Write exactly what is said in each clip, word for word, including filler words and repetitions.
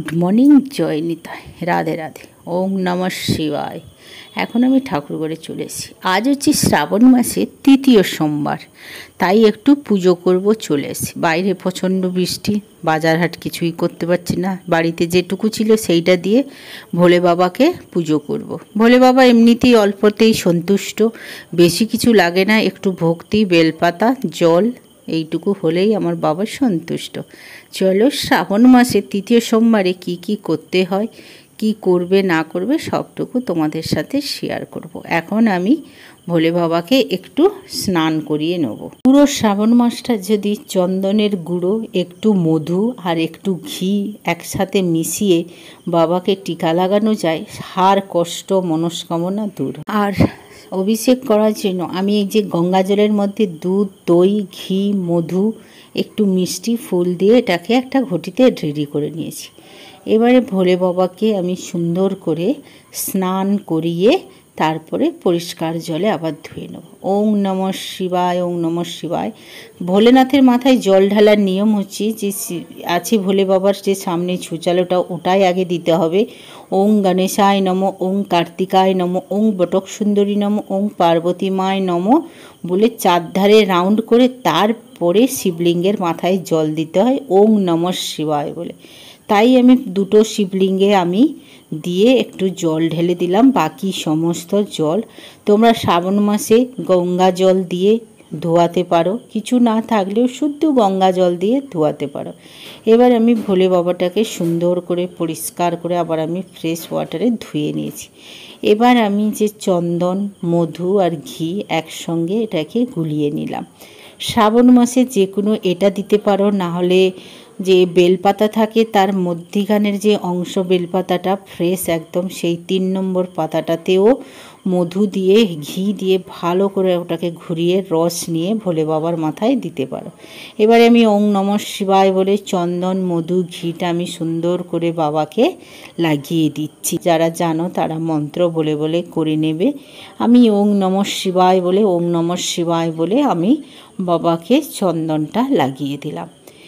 Morning, জয় নিতাই, রাধে রাধে, ওম নমঃ শিবায়। এখন আমি ঠাকুরঘরে চলে এসেছি। আজ হচ্ছে শ্রাবণ মাসের তৃতীয় সোমবার, তাই একটু পুজো করব চলে এসেছি। বাইরে প্রচণ্ড বৃষ্টি, বাজারহাট কিছুই করতে পারছি না। বাড়িতে যেটুকু ছিল সেইটা দিয়ে ভোলে বাবাকে পুজো করব। ভোলে বাবা এমনিতেই অল্পতেই সন্তুষ্ট, বেশি কিছু লাগে না। একটু ভক্তি, বেলপাতা, জল, এইটুকু হলেই আমার বাবা সন্তুষ্ট। চলো শ্রাবণ মাসের তৃতীয় সোমবারে কি কি করতে হয়, কি করবে না করবে সবটুকু তোমাদের সাথে শেয়ার করব। এখন আমি ভোলে বাবাকে একটু স্নান করিয়ে নেব। পুরো শ্রাবণ মাসটা যদি চন্দনের গুঁড়ো, একটু মধু আর একটু ঘি একসাথে মিশিয়ে বাবাকে টিকা লাগানো যায়, হার কষ্ট মনস্কামনা দূর। আর অভিষেক করার জন্য আমি এই যে গঙ্গা জলের মধ্যে দুধ, দই, ঘি, মধু, একটু মিষ্টি, ফুল দিয়ে এটাকে একটা ঘটিতে রেডি করে নিয়েছি। এবারে ভোলে বাবাকে আমি সুন্দর করে স্নান করিয়ে তারপরে পরিষ্কার জলে আবার ধুয়ে নেব। ওং নমঃ শিবায়, ওং নমঃ শিবায়। ভোলেনাথের মাথায় জল ঢালার নিয়ম হচ্ছে যে আছে ভোলে বাবার যে সামনে ছুচালোটা, ওটাই আগে দিতে হবে। ওং গণেশায় নমঃ, ওং কার্তিকায় নমঃ, ওং বটক সুন্দরী নমঃ, ওং পার্বতী মায় নমঃ বলে চারধারে রাউন্ড করে তারপরে শিবলিঙ্গের মাথায় জল দিতে হয় ওং নমঃ শিবায় বলে। তাই আমি দুটো শিবলিঙ্গে আমি দিয়ে একটু জল ঢেলে দিলাম। বাকি সমস্ত জল তোমরা শ্রাবণ মাসে গঙ্গা জল দিয়ে ধোয়াতে পারো, কিছু না থাকলেও শুদ্ধ গঙ্গা জল দিয়ে ধোয়াতে পারো। এবার আমি ভোলে বাবাটাকে সুন্দর করে পরিষ্কার করে আবার আমি ফ্রেশ ওয়াটারে ধুয়ে নিয়েছি। এবার আমি যে চন্দন, মধু আর ঘি একসঙ্গে এটাকে গুলিয়ে নিলাম। শ্রাবণ মাসে যে কোনো এটা দিতে পারো, না হলে যে বেলপাতা থাকে তার মধ্যিখানের যে অংশ বেলপাতাটা ফ্রেশ একদম, সেই তিন নম্বর পাতাটাতেও মধু দিয়ে ঘি দিয়ে ভালো করে ওটাকে ঘুরিয়ে রস নিয়ে ভোলে বাবার মাথায় দিতে পারো। এবারে আমি ওং নমঃ শিবায় বলে চন্দন, মধু, ঘিটা আমি সুন্দর করে বাবাকে লাগিয়ে দিচ্ছি। যারা জানো তারা মন্ত্র বলে বলে করে নেবে। আমি ওং নমঃ শিবায় বলে ওং নমঃ শিবায় বলে আমি বাবাকে চন্দনটা লাগিয়ে দিলাম।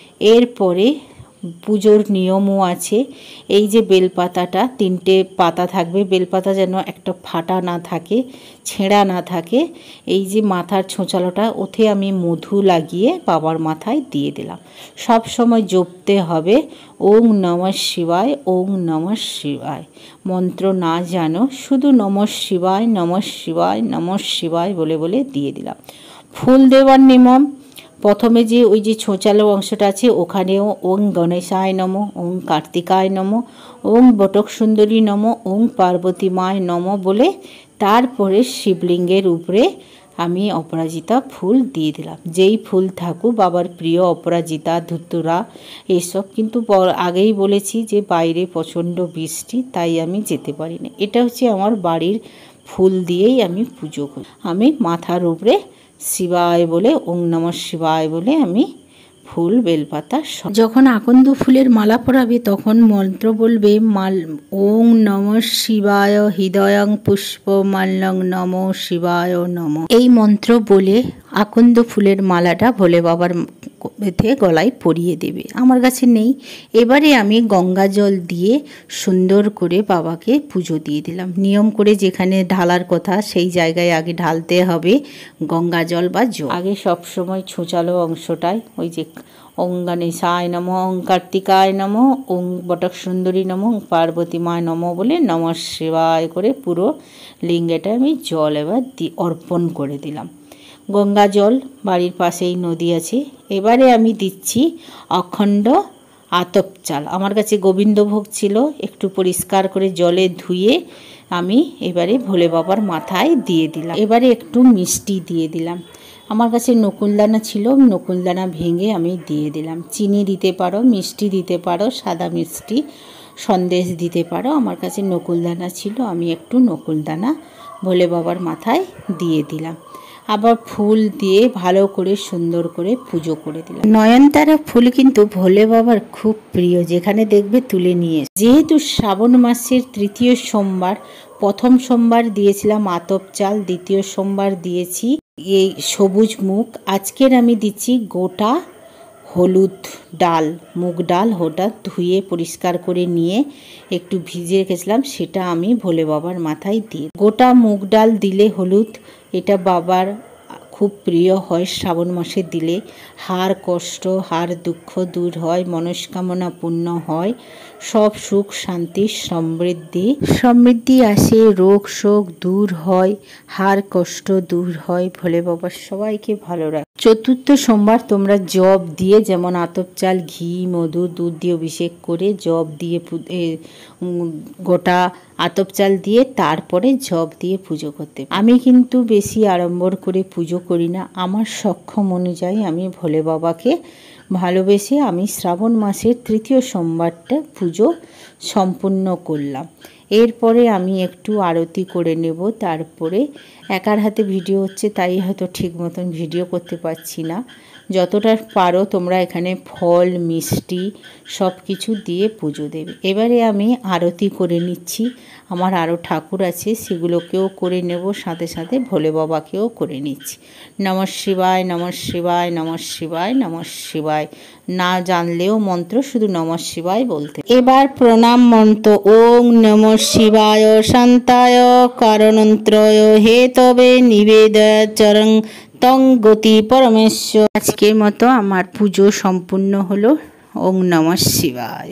এরপরে পুজোর নিয়মও আছে। এই যে বেলপাতাটা, তিনটে পাতা থাকবে, বেলপাতা যেন একটা ফাটা না থাকে, ছেঁড়া না থাকে। এই যে মাথার ছোঁচালোটা, ওতে আমি মধু লাগিয়ে বাবার মাথায় দিয়ে দিলাম। সব সময় জপতে হবে ওং নমঃ শিবায়, ওং নমঃ শিবায়। মন্ত্র না জানো, শুধু নমঃ শিবায়, নমঃ শিবায়, নমঃ শিবায় বলে বলে দিয়ে দিলাম। ফুল দেওয়ার নিয়ম, প্রথমে যে ওই যে ছোঁচালো অংশটা আছে ওখানেও ওং গণেশায় নমঃ, ওং কার্তিকায় নমঃ, ওং বটক সুন্দরী নমঃ, ওং পার্বতী মায় নমঃ বলে তারপরে শিবলিঙ্গের উপরে আমি অপরাজিতা ফুল দিয়ে দিলাম। যেই ফুল থাকুক, বাবার প্রিয় অপরাজিতা, ধুতুরা এসব। কিন্তু আগেই বলেছি যে বাইরে প্রচণ্ড বৃষ্টি, তাই আমি যেতে পারি না। এটা হচ্ছে আমার বাড়ির ফুল দিয়েই আমি পুজো করি। আমি মাথার উপরে শিবায় বলে ওং নমঃ শিবায় বলে আমি ফুল, বেলপাতা, যখন আকন্দ ফুলের মালা পরাবে তখন মন্ত্র বলবে মাল ওং নমঃ শিবায় হৃদয়ং পুষ্প মাল্যং নমঃ শিবায় নমঃ। এই মন্ত্র বলে আকন্দ ফুলের মালাটা ভোলে বাবার এতে গলায় পরিয়ে দেবে। আমার কাছে নেই। এবারে আমি গঙ্গা জল দিয়ে সুন্দর করে বাবাকে পুজো দিয়ে দিলাম। নিয়ম করে যেখানে ঢালার কথা সেই জায়গায় আগে ঢালতে হবে গঙ্গা জল বা জল। আগে সবসময় ছোঁচালো অংশটায় ওই যে ওং গণেশায় নমঃ, ওং কার্তিকায় নমঃ, ওং বটক সুন্দরী নমঃ, ওং পার্বতী মায় নমঃ বলে নমঃ শিবায় করে পুরো লিঙ্গেটা আমি জল এবার দি অর্পণ করে দিলাম। গঙ্গা জল, বাড়ির পাশেই নদী আছে। এবারে আমি দিচ্ছি অখণ্ড আতপ চাল। আমার কাছে গোবিন্দভোগ ছিল, একটু পরিষ্কার করে জলে ধুয়ে আমি এবারে ভোলে বাবার মাথায় দিয়ে দিলাম। এবারে একটু মিষ্টি দিয়ে দিলাম। আমার কাছে নকুলদানা ছিল, নকুলদানা ভেঙে আমি দিয়ে দিলাম। চিনি দিতে পারো, মিষ্টি দিতে পারো, সাদা মিষ্টি, সন্দেশ দিতে পারো। আমার কাছে নকুলদানা ছিল, আমি একটু নকুলদানা ভোলে বাবার মাথায় দিয়ে দিলাম। আবার ফুল দিয়ে ভালো করে সুন্দর করে পুজো করে দিলাম। নয়নতারা ফুল কিন্তু ভোলে বাবার খুব প্রিয়, যেখানে দেখবে তুলে নিয়ে। যেহেতু শ্রাবণ মাসের তৃতীয় সোমবার, প্রথম সোমবার দিয়েছিলাম আতপ চাল, দ্বিতীয় সোমবার দিয়েছি এই সবুজ মুখ, আজকের আমি দিচ্ছি গোটা হলুদ ডাল, মুগ ডাল ওটা ধুয়ে পরিষ্কার করে নিয়ে একটু ভিজিয়ে রেখেছিলাম, সেটা আমি ভোলে বাবার মাথায় দিই। গোটা মুগ ডাল দিলে হলুদ, এটা বাবার খুব প্রিয় হয়। শ্রাবণ মাসে দিলে হাড় কষ্ট, হাড় দুঃখ দূর হয়, মনস্কামনা পূর্ণ হয়, সব সুখ শান্তি সমৃদ্ধি সমৃদ্ধি আসে, রোগ শোক দূর হয়, হাড় কষ্ট দূর হয়, ভোলে বাবা সবাইকে ভালো রাখে। চতুর্থ সোমবার তোমরা জব দিয়ে, যেমন আতপ চাল, ঘি, মধু, দুধ দিয়ে অভিষেক করে জব দিয়ে গোটা আতপ চাল দিয়ে তারপরে জব দিয়ে পুজো করতে। আমি কিন্তু বেশি আড়ম্বর করে পুজো করি না, আমার সক্ষম অনুযায়ী আমি ভোলে বাবাকে ভালোবেসে আমি শ্রাবণ মাসের তৃতীয় সোমবারটা পুজো সম্পূর্ণ করলাম। এরপরে আমি একটু আরতি করে নেব। তারপরে একার হাতে ভিডিও হচ্ছে তাই হয়তো ঠিক মতন ভিডিও করতে পারছি না। যতটা পারো তোমরা এখানে ফল মিষ্টি সব কিছু দিয়ে পুজো দেবে। এবারে আমি আরতি করে নিচ্ছি। আমার আরও ঠাকুর আছে, সেগুলোকেও করে নেব, সাথে সাথে ভোলে বাবাকেও করে নিচ্ছি। নমঃ শিবায়, নমঃ শিবায়, নমঃ শিবায়, নমঃ শিবায়। না জানলেও মন্ত্র শুধু নমঃ শিবায় বলতে। এবার প্রণাম মন্ত্র। ওং নমঃ শিবায় শান্তায় কারণন্ত্রয় হেতবে নিবেদয় চরং তং গতি পরমেশ্বর। আজকের মতো আমার পুজো সম্পূর্ণ হলো। ওং নমঃ শিবায়।